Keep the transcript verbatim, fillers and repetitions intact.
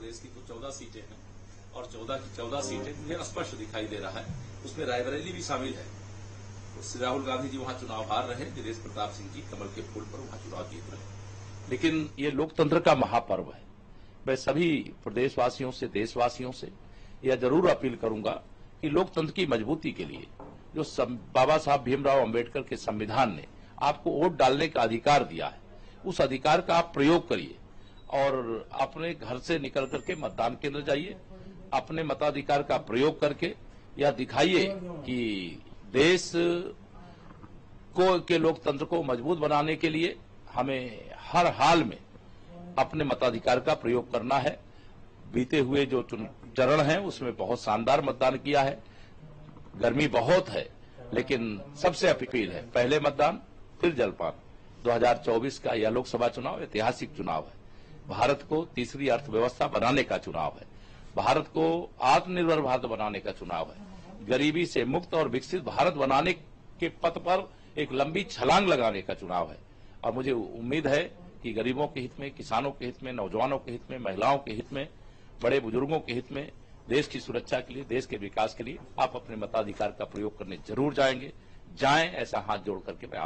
प्रदेश की तो चौदह सीटें हैं और चौदह की चौदह सीटें मुझे स्पष्ट दिखाई दे रहा है, उसमें रायबरेली भी शामिल है। तो श्री राहुल गांधी जी वहां चुनाव हार रहे, दिनेश प्रताप सिंह जी कमल के फूल पर वहां चुनाव जीत रहे। लेकिन ये लोकतंत्र का महापर्व है। मैं सभी प्रदेशवासियों से, देशवासियों से यह जरूर अपील करूंगा कि लोकतंत्र की मजबूती के लिए जो बाबा साहब भीमराव अंबेडकर के संविधान ने आपको वोट डालने का अधिकार दिया है, उस अधिकार का आप प्रयोग करिए और अपने घर से निकल करके मतदान केंद्र जाइए। अपने मताधिकार का प्रयोग करके यह दिखाइए कि देश को के लोकतंत्र को मजबूत बनाने के लिए हमें हर हाल में अपने मताधिकार का प्रयोग करना है। बीते हुए जो चरण है उसमें बहुत शानदार मतदान किया है। गर्मी बहुत है, लेकिन सबसे अपील है पहले मतदान फिर जलपान। दो हज़ार चौबीस का यह लोकसभा चुनाव ऐतिहासिक चुनाव है। भारत को तीसरी अर्थव्यवस्था बनाने का चुनाव है। भारत को आत्मनिर्भर भारत बनाने का चुनाव है। गरीबी से मुक्त और विकसित भारत बनाने के पथ पर एक लंबी छलांग लगाने का चुनाव है। और मुझे उम्मीद है कि गरीबों के हित में, किसानों के हित में, नौजवानों के हित में, महिलाओं के हित में, बड़े बुजुर्गों के हित में, देश की सुरक्षा के लिए, देश के विकास के लिए आप अपने मताधिकार का प्रयोग करने जरूर जाएंगे। जाएं, ऐसा हाथ जोड़ करके मैं